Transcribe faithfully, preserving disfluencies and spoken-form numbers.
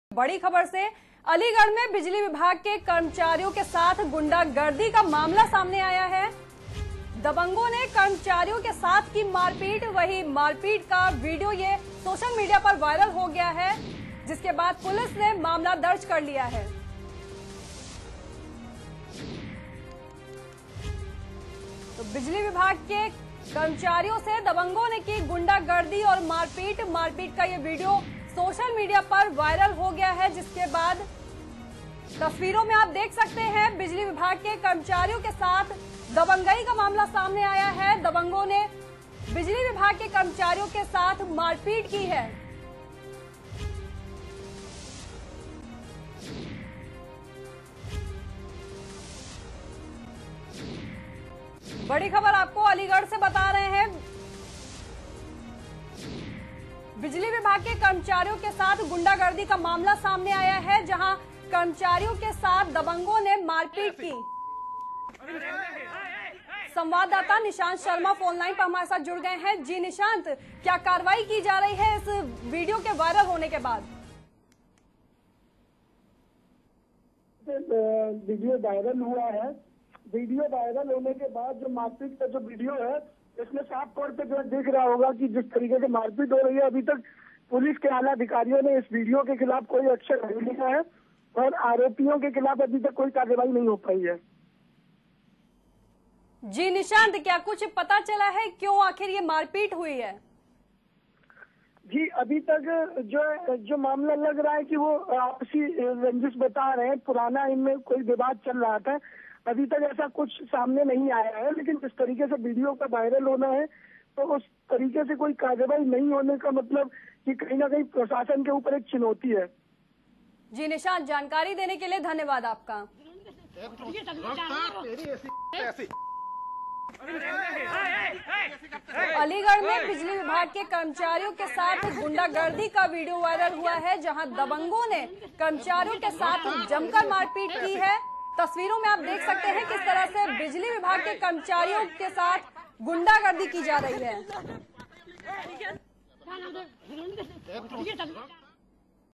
बड़ी खबर से अलीगढ़ में बिजली विभाग के कर्मचारियों के साथ गुंडागर्दी का मामला सामने आया है। दबंगों ने कर्मचारियों के साथ की मारपीट, वही मारपीट का वीडियो ये सोशल मीडिया पर वायरल हो गया है, जिसके बाद पुलिस ने मामला दर्ज कर लिया है। तो बिजली विभाग के कर्मचारियों से दबंगों ने की गुंडागर्दी और मारपीट मारपीट का ये वीडियो सोशल मीडिया पर वायरल हो गया है, जिसके बाद तस्वीरों में आप देख सकते हैं बिजली विभाग के कर्मचारियों के साथ दबंगई का मामला सामने आया है। दबंगों ने बिजली विभाग के कर्मचारियों के साथ मारपीट की है। बड़ी खबर आपको अलीगढ़ से बता रहे हैं। बिजली विभाग के कर्मचारियों के साथ गुंडागर्दी का मामला सामने आया है, जहां कर्मचारियों के साथ दबंगों ने मारपीट की। संवाददाता निशांत शर्मा फोन लाइन पर हमारे साथ जुड़ गए हैं। जी निशांत, क्या कार्रवाई की जा रही है इस वीडियो के वायरल होने के बाद? वीडियो वायरल हुआ है। वीडियो वायरल होने के बाद जो मारपीट का जो वीडियो है, इसमें साफ तौर पे जो दिख रहा होगा कि जिस तरीके से मारपीट हो रही है, अभी तक पुलिस के आला अधिकारियों ने इस वीडियो के खिलाफ कोई एक्शन नहीं लिया है और आरोपियों के खिलाफ अभी तक कोई कार्रवाई नहीं हो पाई है। जी निशांत, क्या कुछ पता चला है क्यों आखिर ये मारपीट हुई है? जी, अभी तक जो जो मामला लग रहा है कि वो आपसी रंजिश बता रहे हैं, पुराना इनमें कोई विवाद चल रहा था। अभी तक ऐसा कुछ सामने नहीं आया है, लेकिन जिस तरीके से वीडियो का वायरल होना है, तो उस तरीके से कोई कार्रवाई नहीं होने का मतलब कि कहीं ना कहीं प्रशासन के ऊपर एक चुनौती है। जी निशांत, जानकारी देने के लिए धन्यवाद आपका। अलीगढ़ में बिजली विभाग के कर्मचारियों के साथ गुंडागर्दी का वीडियो वायरल हुआ है, जहां दबंगों ने कर्मचारियों के साथ जमकर मारपीट की है। तस्वीरों में आप देख सकते हैं किस तरह से बिजली विभाग के कर्मचारियों के साथ गुंडागर्दी की जा रही है।